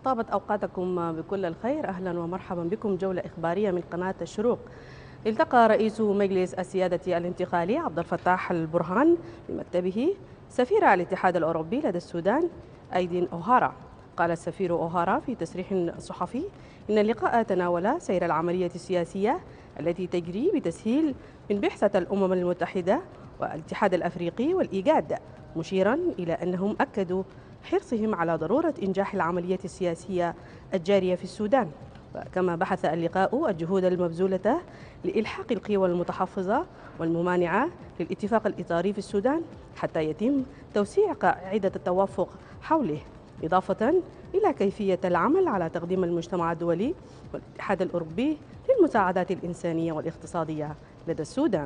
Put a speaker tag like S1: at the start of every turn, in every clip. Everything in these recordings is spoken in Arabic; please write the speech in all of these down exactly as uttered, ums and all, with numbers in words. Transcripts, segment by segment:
S1: طابت أوقاتكم بكل الخير. أهلا ومرحبا بكم جولة إخبارية من قناة الشروق. التقى رئيس مجلس السيادة الانتقالي عبد الفتاح البرهان بمكتبه سفير الاتحاد الأوروبي لدى السودان أيدين أوهارا. قال السفير أوهارا في تصريح صحفي إن اللقاء تناول سير العملية السياسية التي تجري بتسهيل من بعثة الأمم المتحدة والاتحاد الأفريقي والإيجاد، مشيرا إلى أنهم أكدوا حرصهم على ضرورة إنجاح العملية السياسية الجارية في السودان. وكما بحث اللقاء الجهود المبذولة لإلحاق القوى المتحفظة والممانعة للاتفاق الإطاري في السودان حتى يتم توسيع قاعدة التوافق حوله، إضافة إلى كيفية العمل على تقديم المجتمع الدولي والاتحاد الأوروبي للمساعدات الإنسانية والاقتصادية لدى السودان.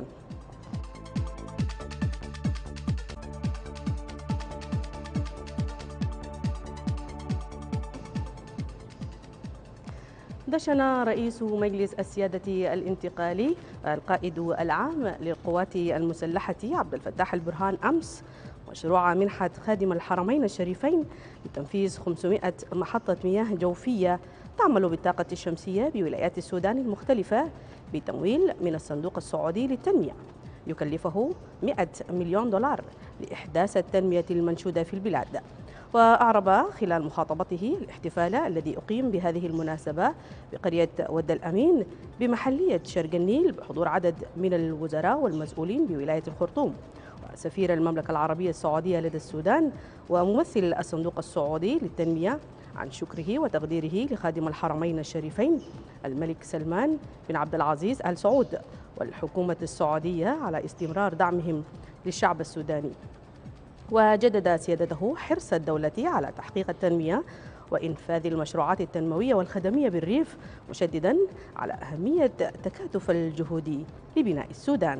S1: دشن رئيس مجلس السيادة الانتقالي القائد العام للقوات المسلحة عبد الفتاح البرهان أمس مشروع منحة خادم الحرمين الشريفين لتنفيذ خمسمائة محطة مياه جوفية تعمل بالطاقة الشمسية بولايات السودان المختلفة بتمويل من الصندوق السعودي للتنمية، يكلفه مئة مليون دولار لإحداث التنمية المنشودة في البلاد. وأعرب خلال مخاطبته الاحتفال الذي أقيم بهذه المناسبة بقرية ود الأمين بمحلية شرق النيل بحضور عدد من الوزراء والمسؤولين بولاية الخرطوم وسفير المملكة العربية السعودية لدى السودان وممثل الصندوق السعودي للتنمية عن شكره وتقديره لخادم الحرمين الشريفين الملك سلمان بن عبد العزيز آل سعود والحكومة السعودية على استمرار دعمهم للشعب السوداني. وجدد سيادته حرص الدولة على تحقيق التنمية وإنفاذ المشروعات التنموية والخدمية بالريف، مشددا على أهمية تكاتف الجهود لبناء السودان.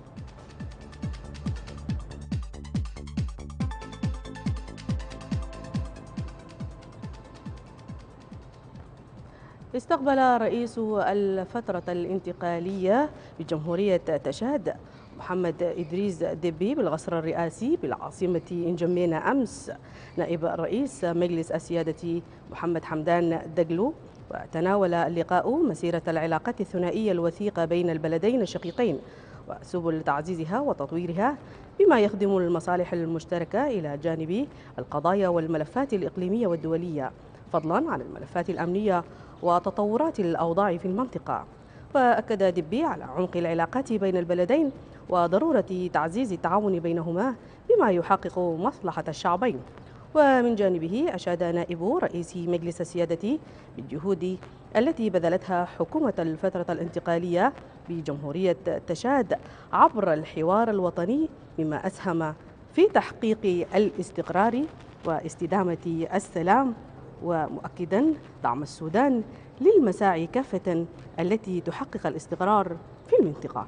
S1: استقبل رئيس الفترة الانتقالية بجمهورية تشاد محمد إدريس دبي بالقصر الرئاسي بالعاصمة إنجمينا أمس نائب رئيس مجلس السيادة محمد حمدان دقلو. وتناول اللقاء مسيرة العلاقات الثنائية الوثيقة بين البلدين الشقيقين وسبل تعزيزها وتطويرها بما يخدم المصالح المشتركة إلى جانب القضايا والملفات الإقليمية والدولية، فضلا عن الملفات الأمنية وتطورات الأوضاع في المنطقة. وأكد دبي على عمق العلاقات بين البلدين وضرورة تعزيز التعاون بينهما بما يحقق مصلحة الشعبين. ومن جانبه أشاد نائب رئيس مجلس السيادة بالجهود التي بذلتها حكومة الفترة الانتقالية بجمهورية تشاد عبر الحوار الوطني مما أسهم في تحقيق الاستقرار واستدامة السلام، ومؤكدا دعم السودان للمساعي كافة التي تحقق الاستقرار في المنطقة.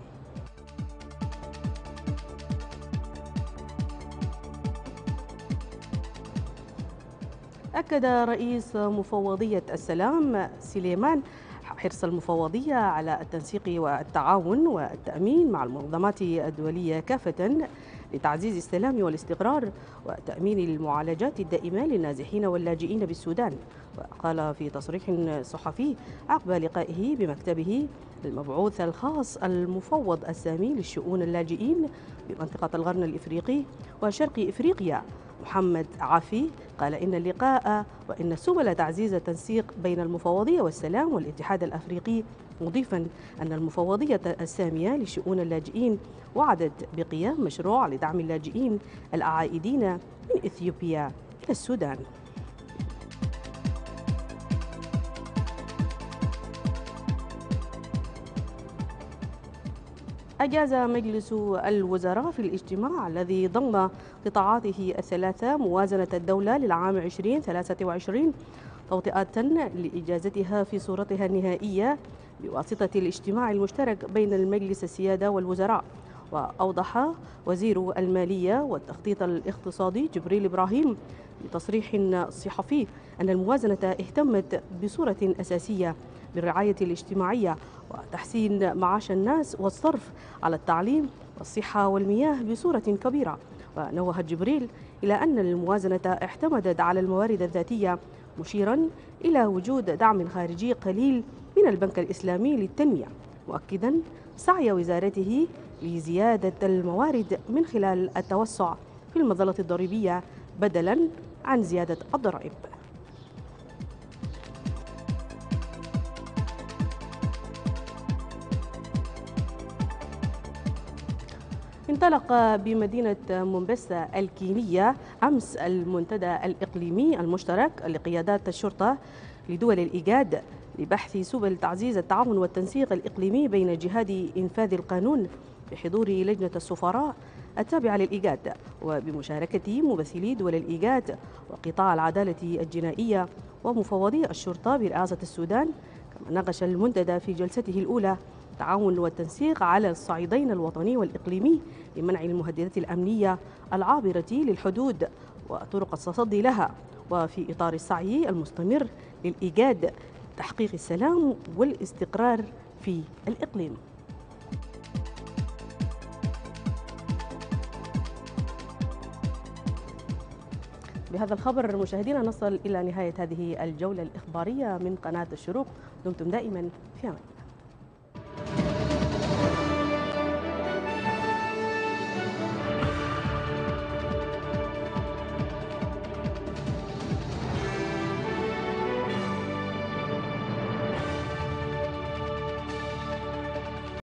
S1: أكد رئيس مفوضية السلام سليمان حرص المفوضية على التنسيق والتعاون والتأمين مع المنظمات الدولية كافة لتعزيز السلام والاستقرار وتأمين المعالجات الدائمة للنازحين واللاجئين بالسودان. وقال في تصريح صحفي عقب لقائه بمكتبه المبعوث الخاص المفوض السامي للشؤون اللاجئين بمنطقة القرن الإفريقي وشرق إفريقيا محمد عافي قال إن اللقاء وإن سبل تعزيز التنسيق بين المفوضية والسلام والاتحاد الأفريقي، مضيفا أن المفوضية السامية لشؤون اللاجئين وعدت بقيام مشروع لدعم اللاجئين العائدين من إثيوبيا إلى السودان. أجاز مجلس الوزراء في الاجتماع الذي ضم قطاعاته الثلاثة موازنة الدولة للعام ألفين وثلاثة وعشرين توطئة لإجازتها في صورتها النهائية بواسطة الاجتماع المشترك بين المجلس السيادة والوزراء. وأوضح وزير المالية والتخطيط الاقتصادي جبريل إبراهيم بتصريح صحفي أن الموازنة اهتمت بصورة أساسية بالرعاية الاجتماعية وتحسين معاش الناس والصرف على التعليم والصحة والمياه بصورة كبيرة. ونوه جبريل إلى أن الموازنة اعتمدت على الموارد الذاتية مشيرا إلى وجود دعم خارجي قليل من البنك الإسلامي للتنمية، مؤكدا سعي وزارته لزيادة الموارد من خلال التوسع في المظلة الضريبية بدلا عن زيادة الضرائب. انطلق بمدينة مومباسا الكينية أمس المنتدى الإقليمي المشترك لقيادات الشرطة لدول الإيجاد لبحث سبل تعزيز التعاون والتنسيق الإقليمي بين جهات إنفاذ القانون بحضور لجنة السفراء التابعة للإيجاد وبمشاركة ممثلي دول الإيجاد وقطاع العدالة الجنائية ومفوضي الشرطة برئاسة السودان. كما ناقش المنتدى في جلسته الأولى التعاون والتنسيق على الصعيدين الوطني والإقليمي لمنع المهددات الأمنية العابرة للحدود وطرق التصدي لها، وفي إطار السعي المستمر للإيجاد تحقيق السلام والاستقرار في الإقليم. بهذا الخبر مشاهدينا نصل إلى نهاية هذه الجولة الإخبارية من قناة الشروق. دمتم دائما في أمان.